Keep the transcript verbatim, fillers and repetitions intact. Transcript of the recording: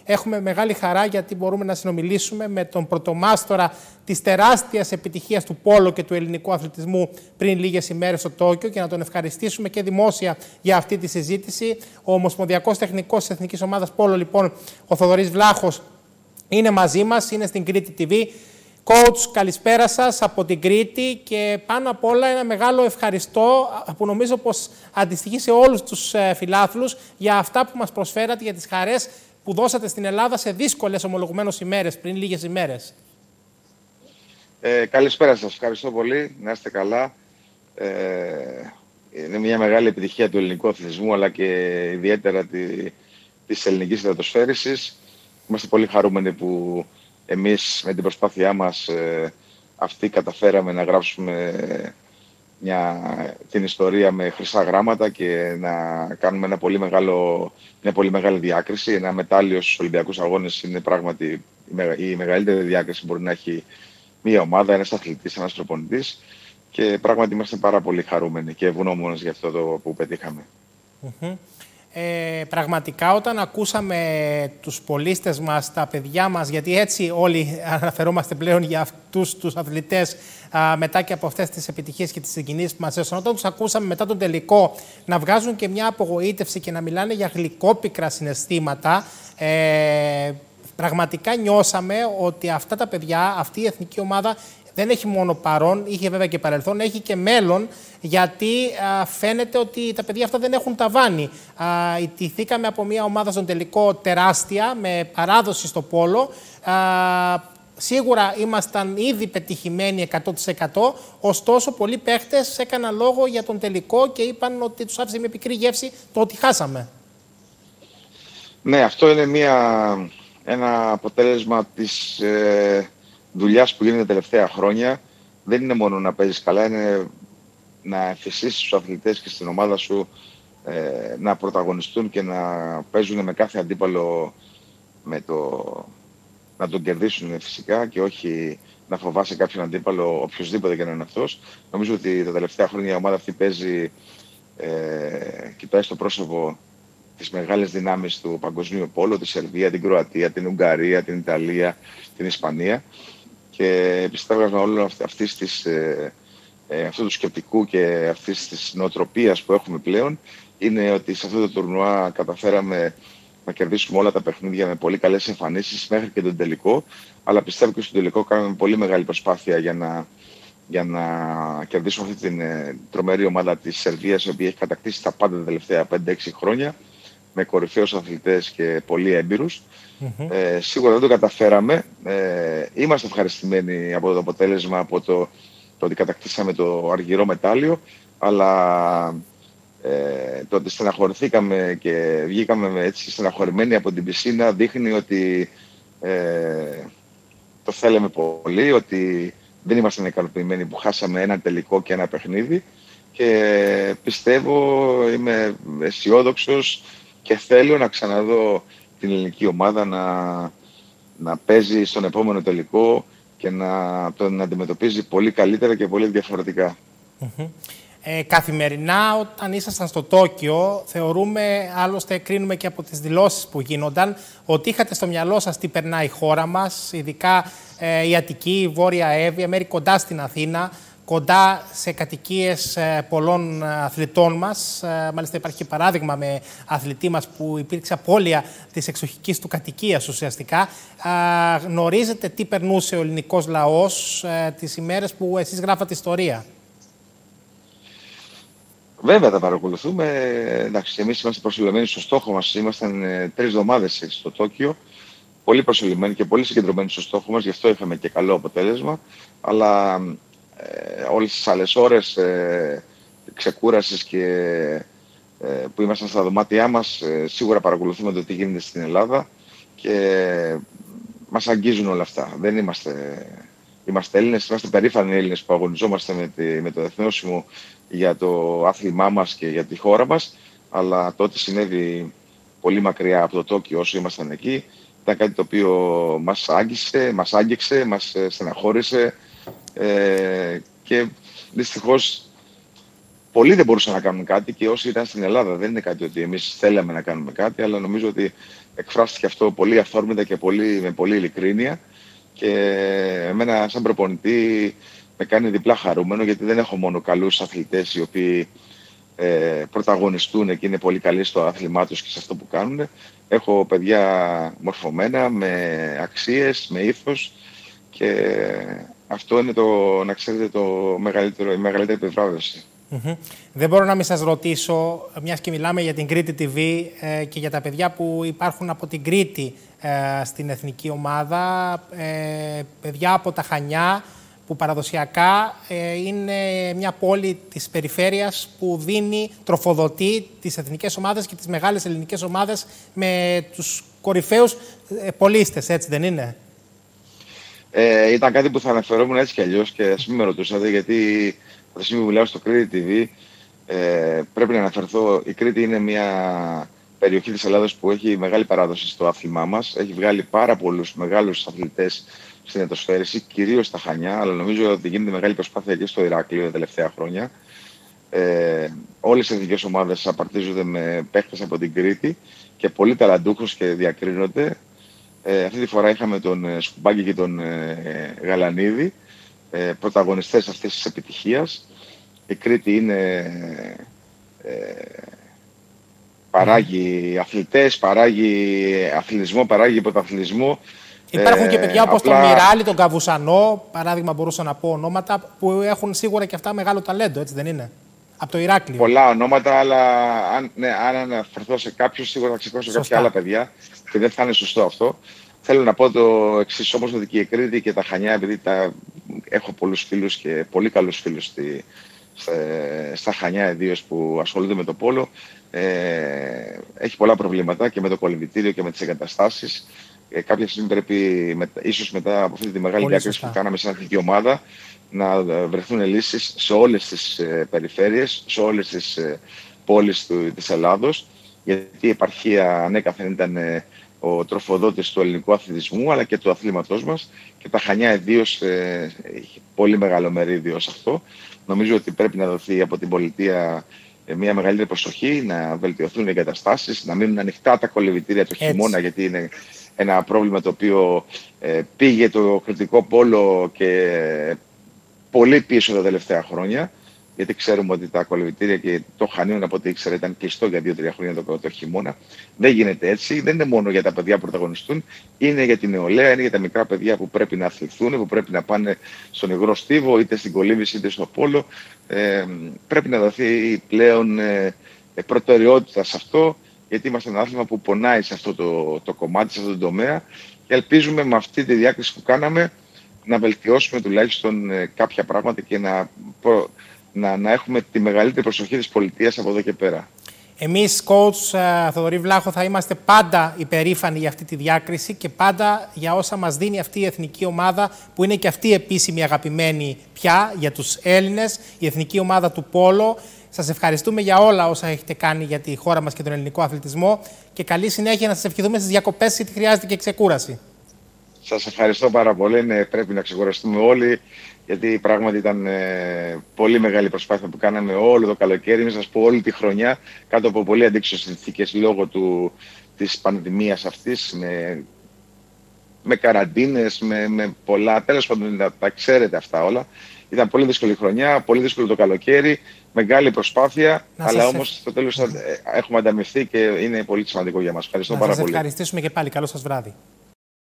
έχουμε μεγάλη χαρά γιατί μπορούμε να συνομιλήσουμε με τον πρωτομάστορα της τεράστιας επιτυχίας του πόλο και του ελληνικού αθλητισμού πριν λίγες ημέρες στο Τόκιο και να τον ευχαριστήσουμε και δημόσια για αυτή τη συζήτηση. Ο Ομοσπονδιακός Τεχνικός της Εθνικής Ομάδας Πόλο, λοιπόν, ο Θοδωρής Βλάχος, είναι μαζί μας, είναι στην Κρήτη τι βι. Coach, καλησπέρα σας από την Κρήτη και πάνω απ' όλα ένα μεγάλο ευχαριστώ που νομίζω πως αντιστοιχεί σε όλους τους φιλάθλους για αυτά που μας προσφέρατε, για τις χαρές που δώσατε στην Ελλάδα σε δύσκολες ομολογουμένως ημέρες, πριν λίγες ημέρες. Ε, καλησπέρα σας, ευχαριστώ πολύ, να είστε καλά. Ε, είναι μια μεγάλη επιτυχία του ελληνικού αθλητισμού αλλά και ιδιαίτερα τη, της ελληνικής υδατοσφαίρισης. Είμαστε πολύ χαρούμενοι που εμείς με την προσπάθειά μας ε, αυτή καταφέραμε να γράψουμε μια, την ιστορία με χρυσά γράμματα και να κάνουμε ένα πολύ μεγάλο, μια πολύ μεγάλη διάκριση. Ένα μετάλλιο στους Ολυμπιακούς Αγώνες είναι πράγματι η, μεγα, η μεγαλύτερη διάκριση που μπορεί να έχει μια ομάδα, ένας αθλητής, ένας προπονητής και πράγματι είμαστε πάρα πολύ χαρούμενοι και ευγνώμονες για αυτό το που πετύχαμε. Mm-hmm. Ε, πραγματικά όταν ακούσαμε τους πολίστες μας, τα παιδιά μας, γιατί έτσι όλοι αναφερόμαστε πλέον για αυτούς τους αθλητές α, μετά και από αυτές τις επιτυχίες και τις συγκινήσεις που μας έδωσαν, όταν τους ακούσαμε μετά τον τελικό να βγάζουν και μια απογοήτευση και να μιλάνε για γλυκόπικρα συναισθήματα, ε, πραγματικά νιώσαμε ότι αυτά τα παιδιά, αυτή η εθνική ομάδα δεν έχει μόνο παρόν, είχε βέβαια και παρελθόν, έχει και μέλλον, γιατί α, φαίνεται ότι τα παιδιά αυτά δεν έχουν ταβάνι. Ιτηθήκαμε από μια ομάδα στον τελικό τεράστια, με παράδοση στο πόλο. Α, σίγουρα ήμασταν ήδη πετυχημένοι εκατό τοις εκατό, ωστόσο πολλοί παίχτες έκαναν λόγο για τον τελικό και είπαν ότι τους άφησε μια πικρή γεύση το ότι χάσαμε. Ναι, αυτό είναι μια, ένα αποτέλεσμα της... Ε... δουλειάς που γίνεται τα τελευταία χρόνια. Δεν είναι μόνο να παίζεις καλά, είναι να εμφυσίσεις στους αθλητές και στην ομάδα σου ε, να πρωταγωνιστούν και να παίζουν με κάθε αντίπαλο με το, να τον κερδίσουν φυσικά και όχι να φοβάσαι κάποιον αντίπαλο οποιοδήποτε και να είναι αυτός. Νομίζω ότι τα τελευταία χρόνια η ομάδα αυτή παίζει, ε, κοιτάει στο πρόσωπο τις μεγάλες δυνάμεις του παγκοσμίου πόλου, τη Σερβία, την Κροατία, την Ουγγαρία, την Ιταλία, την Ισπανία. Και πιστεύω όλο αυτής της, ε, ε, αυτού του σκεπτικού και αυτής της νοοτροπίας που έχουμε πλέον είναι ότι σε αυτό το τουρνουά καταφέραμε να κερδίσουμε όλα τα παιχνίδια με πολύ καλές εμφανίσεις μέχρι και τον τελικό. Αλλά πιστεύω και στο τελικό κάναμε πολύ μεγάλη προσπάθεια για να, για να κερδίσουμε αυτή την ε, τρομερή ομάδα της Σερβίας, η οποία έχει κατακτήσει τα πάντα τα τελευταία πέντε έξι χρόνια με κορυφαίους αθλητές και πολύ έμπειρους. Mm-hmm. Ε, σίγουρα δεν το καταφέραμε. Ε, είμαστε ευχαριστημένοι από το αποτέλεσμα, από το, το ότι κατακτήσαμε το αργυρό μετάλλιο, αλλά ε, το ότι στεναχωρηθήκαμε και βγήκαμε έτσι στεναχωρημένοι από την πισίνα δείχνει ότι ε, το θέλαμε πολύ, ότι δεν ήμασταν ικανοποιημένοι που χάσαμε ένα τελικό και ένα παιχνίδι και πιστεύω, είμαι αισιόδοξος και θέλω να ξαναδώ την ελληνική ομάδα να, να παίζει στον επόμενο τελικό και να τον αντιμετωπίζει πολύ καλύτερα και πολύ διαφορετικά. Mm-hmm. Ε, καθημερινά όταν ήσασταν στο Τόκιο, θεωρούμε, άλλωστε κρίνουμε και από τις δηλώσεις που γίνονταν, ότι είχατε στο μυαλό σας τι περνάει η χώρα μας, ειδικά ε, η Αττική, η Βόρεια Εύβοια, μέρη κοντά στην Αθήνα, κοντά σε κατοικίες πολλών αθλητών μας. Μάλιστα υπάρχει και παράδειγμα με αθλητή μας που υπήρξε απώλεια της εξοχικής του κατοικίας ουσιαστικά. Γνωρίζετε τι περνούσε ο ελληνικός λαός τις ημέρες που εσείς γράφατε ιστορία? Βέβαια τα παρακολουθούμε. Εντάξει, εμείς είμαστε προσελωμένοι στο στόχο μας. Ήμασταν τρεις εβδομάδες στο Τόκιο. Πολύ προσελωμένοι και πολύ συγκεντρωμένοι στο στόχο μας. Γι' αυτό είχαμε και καλό αποτέλεσμα. Αλλά Ε, όλες τις άλλες ώρες ε, ξεκούρασης και ε, που ήμασταν στα δωμάτια μας, ε, σίγουρα παρακολουθούμε το τι γίνεται στην Ελλάδα και μας αγγίζουν όλα αυτά. Δεν είμαστε, είμαστε Έλληνες, είμαστε περήφανοι Έλληνες που αγωνιζόμαστε με, τη, με το εθνόσημο για το άθλημά μας και για τη χώρα μας, αλλά το ότι συνέβη πολύ μακριά από το Τόκιο όσο ήμασταν εκεί ήταν κάτι το οποίο μας άγγισε, μας άγγιξε, μας στεναχώρησε. Ε, και δυστυχώς πολλοί δεν μπορούσαν να κάνουν κάτι και όσοι ήταν στην Ελλάδα. Δεν είναι κάτι ότι εμείς θέλαμε να κάνουμε κάτι, αλλά νομίζω ότι εκφράστηκε αυτό πολύ αυθόρμητα και πολύ, με πολύ ειλικρίνεια. Και εμένα, σαν προπονητή, με κάνει διπλά χαρούμενο, γιατί δεν έχω μόνο καλούς αθλητές οι οποίοι ε, πρωταγωνιστούν και είναι πολύ καλοί στο άθλημά τους και σε αυτό που κάνουν. Έχω παιδιά μορφωμένα, με αξίες, με ήθος, και αυτό είναι το, να ξέρετε, το μεγαλύτερο, η μεγαλύτερη επιβράβευση. Mm-hmm. Δεν μπορώ να μην σας ρωτήσω, μιας και μιλάμε για την Κρήτη τι βι ε, και για τα παιδιά που υπάρχουν από την Κρήτη ε, στην εθνική ομάδα, ε, παιδιά από τα Χανιά, που παραδοσιακά ε, είναι μια πόλη της περιφέρειας που δίνει, τροφοδοτεί τις εθνικές ομάδες και τις μεγάλες ελληνικές ομάδες με τους κορυφαίους ε, πολίστες, έτσι δεν είναι? Ε, ήταν κάτι που θα αναφερόμουν έτσι κι αλλιώς, και ας μην με ρωτούσατε, γιατί από τη στιγμή που μιλάω στο Κρήτη τι βι ε, πρέπει να αναφερθώ. Η Κρήτη είναι μια περιοχή της Ελλάδας που έχει μεγάλη παράδοση στο άθλημά μας. Έχει βγάλει πάρα πολλούς μεγάλους αθλητές στην ετοσφαίριση, κυρίως στα Χανιά, αλλά νομίζω ότι γίνεται μεγάλη προσπάθεια και στο Ηράκλειο τα τελευταία χρόνια. Ε, όλες οι εθνικές ομάδες απαρτίζονται με παίχτες από την Κρήτη και πολύ ταλαντούχους και διακρίνονται. Ε, αυτή τη φορά είχαμε τον ε, Σκουμπάκη και τον ε, Γαλανίδη, ε, πρωταγωνιστές αυτής της επιτυχίας. Η Κρήτη είναι, ε, παράγει αθλητές, παράγει αθλητισμό, παράγει πρωταθλητισμό. Υπάρχουν και παιδιά όπως απλά... τον Μιράλη, τον Καβουσανό, παράδειγμα, μπορούσα να πω ονόματα, που έχουν σίγουρα και αυτά μεγάλο ταλέντο, έτσι δεν είναι? Από το Ηράκλειο. Πολλά ονόματα, αλλά αν, ναι, αν αναφερθώ σε κάποιους, σίγουρα θα ξεχάσω κάποια άλλα παιδιά και δεν θα είναι σωστό αυτό. Θέλω να πω το εξής όμως, ότι και η Κρήτη και τα Χανιά, επειδή τα... έχω πολλούς φίλους και πολύ καλούς φίλους στη... στα Χανιά ιδίως που ασχολούνται με το πόλο, ε... έχει πολλά προβλήματα και με το κολυμβητήριο και με τις εγκαταστάσεις. Ε, κάποια στιγμή πρέπει, μετα... ίσως μετά από αυτή τη μεγάλη διάκριση που κάναμε σαν εθνική ομάδα, να βρεθούν λύσεις σε όλες τις ε, περιφέρειες, σε όλες τις ε, πόλεις του, της Ελλάδος, γιατί η επαρχία ανέκαθεν ήταν ε, ο τροφοδότης του ελληνικού αθλητισμού, αλλά και του αθλήματός μας, και τα Χανιά ιδίως ε, έχει πολύ μεγάλο μερίδιο σε αυτό. Νομίζω ότι πρέπει να δοθεί από την πολιτεία ε, μια μεγαλύτερη προσοχή, να βελτιωθούν οι εγκαταστάσεις, να μείνουν ανοιχτά τα κολυμβητήρια το χειμώνα, γιατί είναι ένα πρόβλημα το οποίο ε, πήγε το κριτικό πόλο και πολύ πίσω τα τελευταία χρόνια, γιατί ξέρουμε ότι τα κολυμβητήρια και το Χανίων, από ό,τι ήξερα, ήταν κλειστό για δύο τρία χρόνια το, το χειμώνα. Δεν γίνεται έτσι. Δεν είναι μόνο για τα παιδιά που πρωταγωνιστούν, είναι για την νεολαία, είναι για τα μικρά παιδιά που πρέπει να αθληθούν, που πρέπει να πάνε στον υγρό στίβο, είτε στην κολύμβηση είτε στο πόλο. Ε, πρέπει να δοθεί πλέον ε, προτεραιότητα σε αυτό, γιατί είμαστε ένα άθλημα που πονάει σε αυτό το, το κομμάτι, σε αυτό το τομέα, και ελπίζουμε με αυτή τη διάκριση που κάναμε να βελτιώσουμε τουλάχιστον ε, κάποια πράγματα και να, να, να έχουμε τη μεγαλύτερη προσοχή της πολιτείας από εδώ και πέρα. Εμείς, coach uh, Θοδωρή Βλάχο, θα είμαστε πάντα υπερήφανοι για αυτή τη διάκριση και πάντα για όσα μας δίνει αυτή η εθνική ομάδα, που είναι και αυτή η επίσημη αγαπημένη πια για τους Έλληνες, η εθνική ομάδα του πόλο. Σας ευχαριστούμε για όλα όσα έχετε κάνει για τη χώρα μας και τον ελληνικό αθλητισμό, και καλή συνέχεια, να σας ευχηθούμε στις διακοπές, γιατί χρειάζεται και ξεκούραση. Σας ευχαριστώ πάρα πολύ. Ναι, πρέπει να ξεκουραστούμε όλοι, γιατί πράγματι ήταν ε, πολύ μεγάλη προσπάθεια που κάναμε όλο το καλοκαίρι, να σας πω όλη τη χρονιά, κάτω από πολύ αντίξωες συνθήκες λόγω του, της πανδημίας αυτής, με, με καραντίνες, με, με πολλά, τέλος πάντων τα, τα ξέρετε αυτά όλα. Ήταν πολύ δύσκολη χρονιά, πολύ δύσκολο το καλοκαίρι, μεγάλη προσπάθεια, να αλλά όμως στο τέλος έχουμε ανταμυφθεί και είναι πολύ σημαντικό για μας. Ευχαριστώ να πάρα σας πολύ. Ευχαριστήσουμε και πάλι. Καλό σας βράδυ.